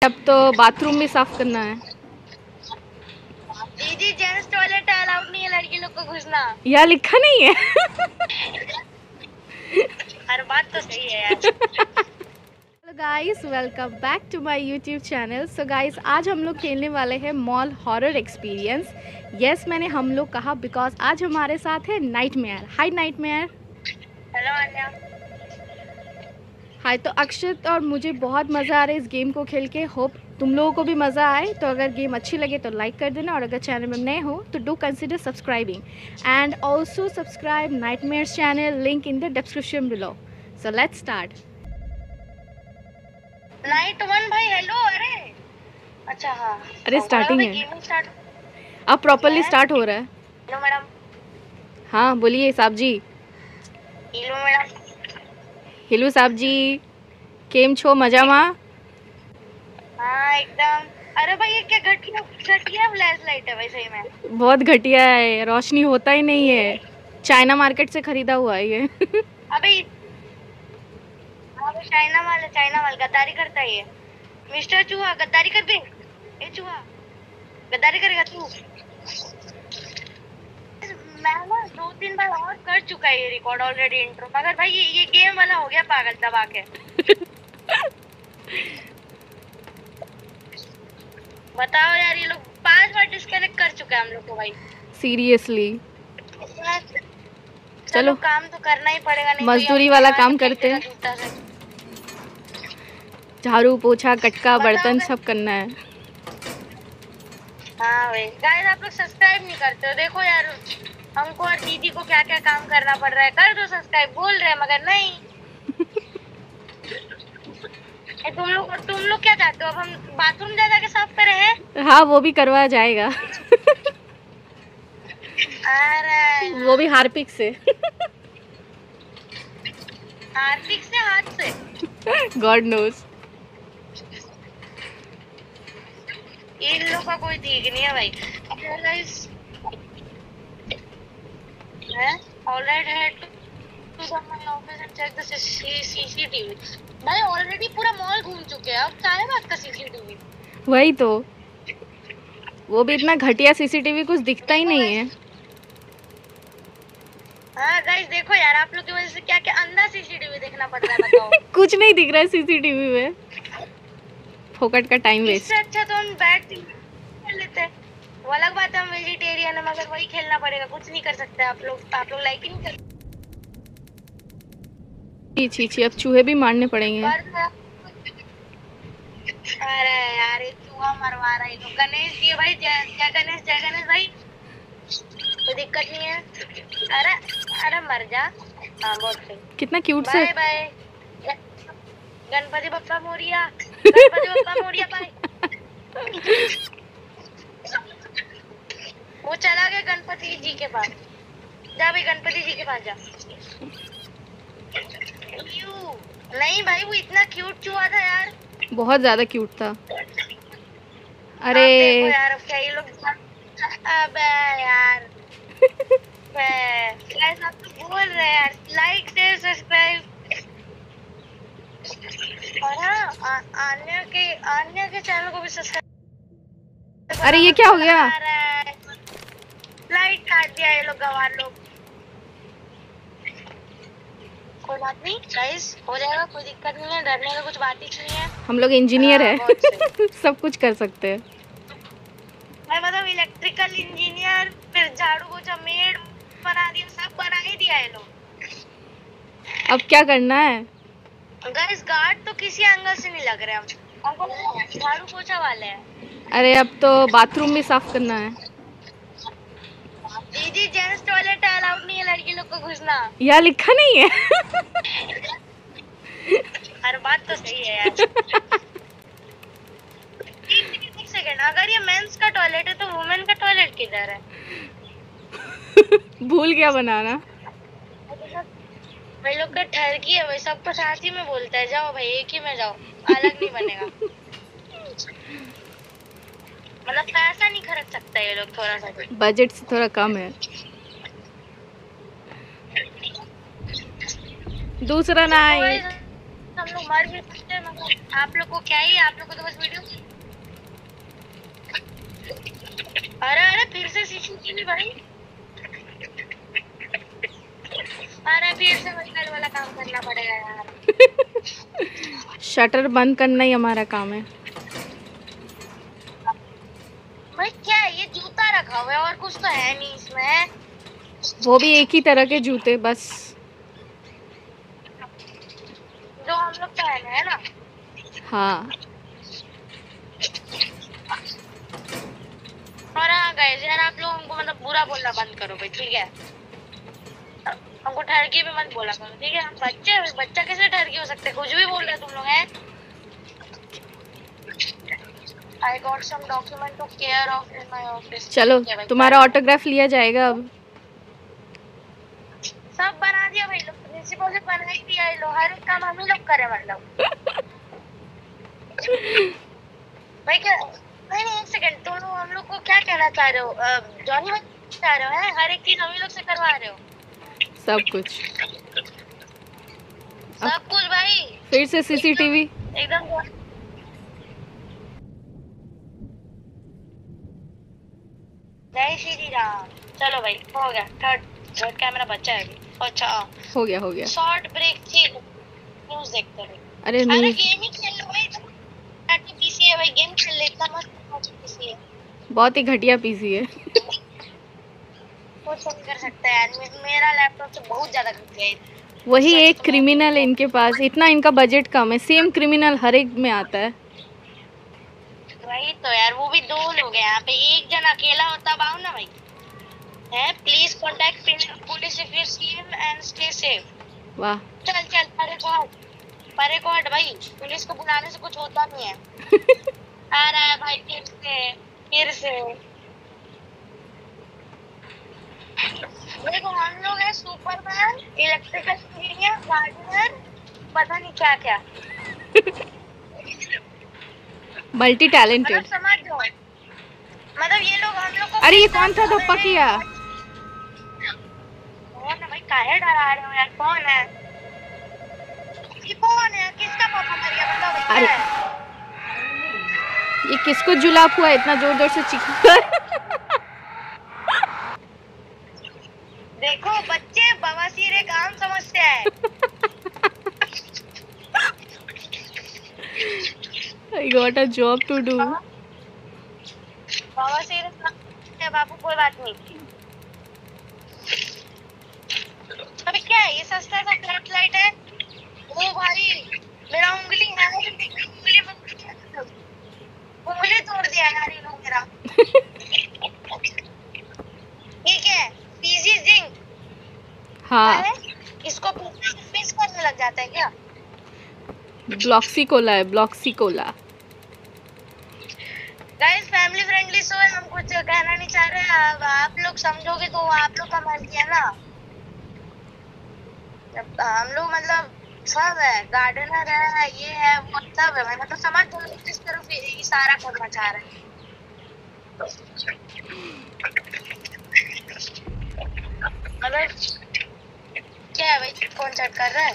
अब तो बाथरूम भी साफ करना है। दीदी जेंट्स टॉयलेट अलाउड नहीं है लड़की लोग को घुसना। यहाँ लिखा नहीं है। हर बात तो सही है यार। Hello guys, welcome back to my YouTube channel. So guys, आज हम लोग खेलने वाले हैं मॉल हॉरर एक्सपीरियंस। यस, मैंने हम लोग कहा बिकॉज आज हमारे साथ है nightmare. Hi nightmare. Hello Anya. Hi. तो अक्षत और मुझे बहुत मज़ा आ रहा है इस गेम को खेल के। होप तुम लोगों को भी मज़ा आए। तो अगर गेम अच्छी लगे तो लाइक कर देना, और अगर चैनल में नए हो तो do consider subscribing and also subscribe nightmare's channel, link in the description below. So let's start. Night one भाई हेलो। अरे अच्छा हाँ। अरे स्टार्टिंग है, गेमिंग स्टार्ट अब प्रॉपरली स्टार्ट हो रहा है। Hello madam. हाँ बोलिए साहब जी। Hello madam. हेलो साहब जी, केम छो मजा मा? हाँ एकदम। अरे भाई ये क्या घटिया घटिया फ्लैश लाइट है भाई सही में। बहुत घटिया है, रोशनी होता ही नहीं है। चाइना मार्केट से खरीदा हुआ है ये। अबे चाइना माल गद्दारी करता है ये। मिस्टर चूहा गद्दारी कर दे। ए चूहा गद्दारी करेगा तू। मैं ना 2-3 बार और कर चुका है ये रिकॉर्ड ऑलरेडी इंट्रो, मगर भाई ये गेम वाला हो गया पागल दबा के। बताओ यार, ये लोग 5 बार डिस्कनेक्ट कर चुके हैं हम लोग को भाई। सीरियसली। चलो काम तो करना ही पड़ेगा, नहीं मजदूरी वाला काम करते हैं। झाड़ू पोछा कटका बर्तन सब करना है। हाँ भाई गाइस, आप लोग सब्सक्राइब नहीं करते हो। देखो यार, हमको और दीदी को क्या क्या काम करना पड़ रहा है। कर दो सब्सक्राइब बोल रहे हैं मगर नहीं। तुम लोग क्या चाहते हो? अब हम बाथरूम जा के साफ करे हैं? हाँ वो भी करवाया जाएगा। अरे वो भी हार्पिक से। हार्पिक से हाथ से गॉड नोज। इन लोग का कोई ठीक नहीं है भाई। गाइस ऑलराइट है to the my office and check the CCTV. भाई ऑलरेडी पूरा मॉल घूम चुके हैं, अब क्या है बात का सीसीटीवी? वही तो, वो भी इतना घटिया सीसीटीवी, कुछ दिखता ही नहीं है। हाँ गाइस देखो यार, आप लोग की वजह से क्या क्या अंदर सीसीटीवी देखना पड़ रहा है बताओ। कुछ नहीं दिख रहा है सीसीटीवी में, फोकट का टाइम वेस्ट। इससे अच्छा तो हम बैठ खेल लेते हैं। वो अलग बात है, हम वेजिटेरियन है मगर वही खेलना पड़ेगा, कुछ नहीं कर सकते। आप लोग लाइक ही नहीं करते। छी अब चूहे भी मारने पड़ेंगे। अरे यार ये चूहा मरवा रहा है तो गणेश जी भाई। जय गणेश भाई, कोई दिक्कत नहीं है। अरे अरे मर जा। हाँ बहुत सही। कितना क्यूट से। Bye bye. गणपति बप्पा मोरिया, गणपति बप्पा मोरिया भाई। वो चला गया गणपति जी के पास। जा भाई गणपति जी के पास जा। नहीं भाई, वो इतना क्यूट चूहा था यार, बहुत ज्यादा क्यूट था। अरे यार अब क्या ये लोग। अबे यार गाइस आप तो बोल रहे हैं यार, लाइक शेयर सब्सक्राइब। और हाँ अन्य के चैनल को भी सब्सक्राइब। अरे ये क्या हो गया? लाइट काट दिया ये लोग, गवार लोग। कोई बात नहीं गाइस, हो जाएगा, कोई दिक्कत नहीं है। डरने का कुछ बात ही नहीं है। हम लोग इंजीनियर है। सब कुछ कर सकते हैं। मैं मतलब इलेक्ट्रिकल इंजीनियर, फिर झाड़ू पोछा मेड बना दिया, सब बना ही दिया है लोग। अब क्या करना है? गाइस गार्ड तो किसी एंगल से नहीं लग रहे हमको, झाड़ू पोछा वाले हैं। अरे अब तो बाथरूम भी साफ करना है। दीदी जेंट्स टॉयलेट अलाउड नहीं है लड़की लोग को घुसना। यहाँ लिखा नहीं है। हर बात तो सही है यार। एक सेकंड, अगर ये मेंस का टॉयलेट है तो वुमेन का टॉयलेट किधर है? भूल गया बनाना। भाई लोग का ठरकी है भाई, सबको साथ ही में बोलता है जाओ भाई एक ही में जाओ, अलग नहीं बनेगा। मतलब पैसा नहीं खर्च सकता ये लोग, थोड़ा सा बजट से थोड़ा कम है। दूसरा नाइट हम लोग मर भी सकते हैं, मतलब आप लोग को क्या ही, आप लोग को तो बस वीडियो सीसीटीवी भाई। अरे फिर से वही कल वाला काम करना पड़ेगा यार। शटर बंद करना ही हमारा काम है। भाई क्या है ये, जूता रखा हुआ है और कुछ तो है नहीं इसमें। वो भी एक ही तरह के जूते बस, जो हम लोग पहने हैं ना। हाँ। और हाँ गाइस यार, आप लोग हमको मतलब बुरा बोलना बंद करो भाई, ठीक है? हमको ठरकी भी मत बोला करो, ठीक है? हम बच्चे, बच्चा कैसे ठरकी हो सकते, कुछ भी बोल रहे तुम लोग हैं। I got some document to care of in my office। चलो तुम्हारा ऑटोग्राफ लिया जाएगा अब। सब बना दिया भाई लोग, प्रिंसिपल से बना ही दिया है लोग, हर एक काम हम ही लोग करे मतलब। भाई क्या, नहीं एक सेकंड, तुम लोग हम लोग को क्या कहना चाह रहे हो? जॉनी भाई चाह रहे हो हैं हर एक चीज हम ही लोग से करवा रहे हो? सब कुछ, सब कुछ भाई। फिर से सीसीटीवी। एकदम जय श्री राम। चलो भाई हो गया, थर्ड कैमरा बचा है अभी। अच्छा हो गया। शॉर्ट ब्रेक थी, न्यूज़ देखते रहे। अरे अरे नहीं, गेम ही खेल लो भाई, तो पीसी है भाई, गेम खेल ले, इतना मस्त पीसी है। बहुत ही घटिया पीसी है। कुछ नहीं कर सकता यार, मेरा लैपटॉप से बहुत ज्यादा घटिया है। वही एक क्रिमिनल है इनके पास, इतना इनका बजट कम है, सेम क्रिमिनल हर एक में आता है। वही तो यार, वो भी 2 लोग हैं यहाँ पे, एक जन अकेला होता आओ ना भाई। है please contact police if you see him and stay safe. वाह, चल परे को हट भाई, पुलिस को बुलाने से कुछ होता नहीं है। आ रहा है भाई फिर से। देखो हम लोग हैं सुपरमैन, इलेक्ट्रिकल इंजीनियर, गार्डनर, पता नहीं क्या क्या। Multi talented. मतलब समझ लो, मतलब ये लोग हम लोग को। अरे ये कौन था धप्पा किया? कौन है भाई, काहे डरा रहे हो यार, कौन है ये, कौन है, किसका पापा मर गया बताओ भाई। अरे ये किसको जुलाब हुआ इतना जोर जोर से चीखकर? देखो बच्चे बवासीर एक आम समस्या है। I got a job to do। बवासीर है बाबू, कोई बात नहीं। अबे क्या है ये, सस्ता सा फ्लैश लाइट है। ओ भाई मेरा उंगली है, उंगली तोड़ दिया यार इन लोग मेरा। ठीक है पीजी जिंक। हाँ, इसको पीस करने लग जाता है क्या? ब्लॉक्सी कोला है, Bloxy Cola. Guys family friendly show है, हम कुछ कहना नहीं चाह रहे, अब आप लोग समझोगे तो आप लोग का मर्जी है ना। हम लोग मतलब सब है, गार्डनर है, ये है वो सब है, मतलब समझ दो किस तरफ इशारा करना चाह रहे हैं। मतलब क्या है भाई, कौन चैट कर रहा है?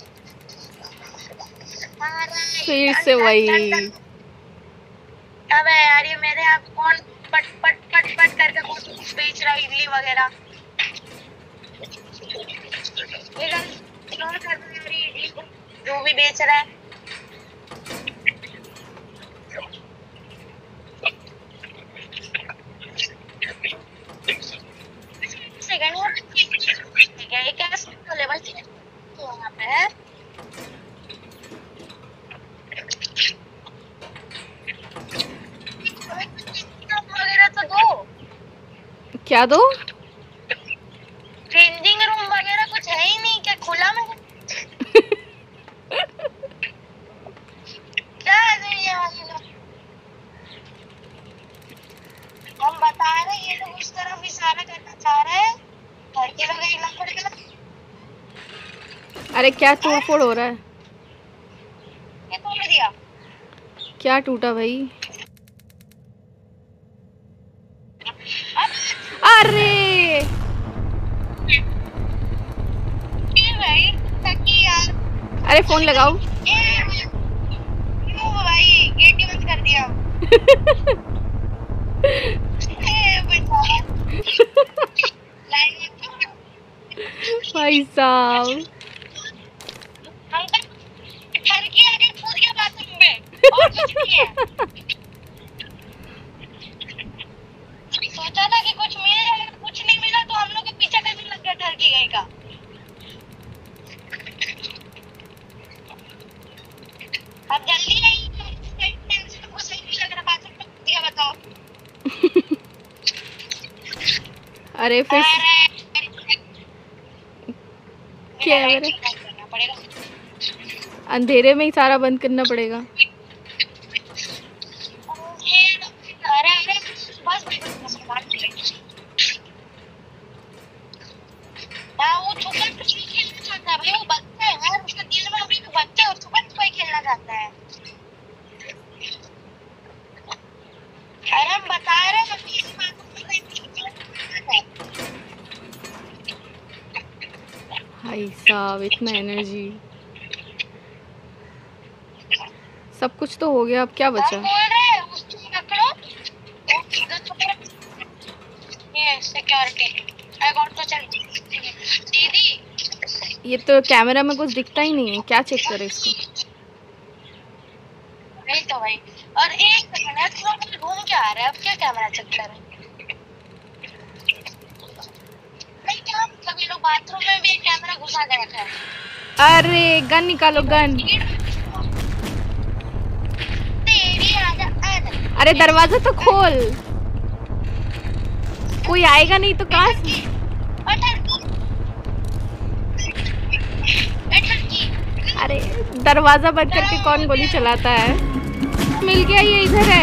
फिर से वही। अबे यार ये मेरे आप कौन पट पट पट पट करके कुछ बेच रहा है, इडली वगैरह। इग्नोर कर दो यार इडली को, जो भी बेच रहा है। सेकंड ये क्या लेवल यहाँ पे है? वगैरह तो दो। क्या दो? चेंजिंग रूम वगैरह कुछ है ही नहीं क्या, खुला में? क्या है ये वाली लोग? हम बता रहे ये लोग उस तरफ इशारा करना चाह रहे हैं, घर के लोग एक नंबर के लोग। अरे क्या तोड़फोड़ हो रहा है? ये तोड़ दिया। क्या टूटा भाई? अरे भाई यार, अरे फोन लगाओ। भाई गेट ही बंद कर दिया। साहब, अंकल ठर के आगे कूद गया बाथरूम में और कुछ नहीं है। सोचा था कि कुछ मिल जाएगा, कुछ नहीं मिला तो हम लोग के पीछे करने लग गया ठर की गई का। अब जल्दी नहीं को सही भी लग रहा, बाथरूम में कूद गया बताओ। अरे फिर कैमरा करना पड़ेगा, अंधेरे में ही सारा बंद करना पड़ेगा। अरे अरे बस वो छुपन कुछ नहीं खेलना चाहता है भाई, वो बच्चा है यार, उसका दिल में अभी भी बच्चा है और छुपन कोई खेलना चाहता है। अरे हम बता रहे हैं कि इस बात को भाई साहब इतना एनर्जी, सब कुछ तो हो गया, अब क्या बचा? हम बोल रहे हैं उसको पकड़ो, ये सिक्योरिटी आई गॉट तो चल दीदी। ये तो कैमरा में कुछ दिखता ही नहीं है, क्या चेक करे इसको? नहीं तो भाई, और एक सेकंड है, तुम लोग घूम के आ रहे हैं, अब क्या कैमरा चेक कर रहे हैं? नहीं क्या सभी लोग बाथरूम में भी कैमरा घुसा के रखा है। अरे गन निकालो, गन। तेरी आजा आजा, अरे दरवाजा तो खोल, कोई आएगा नहीं तो कहाँ से? अरे दरवाजा बंद करके कौन गोली चलाता है? मिल गया, ये इधर है।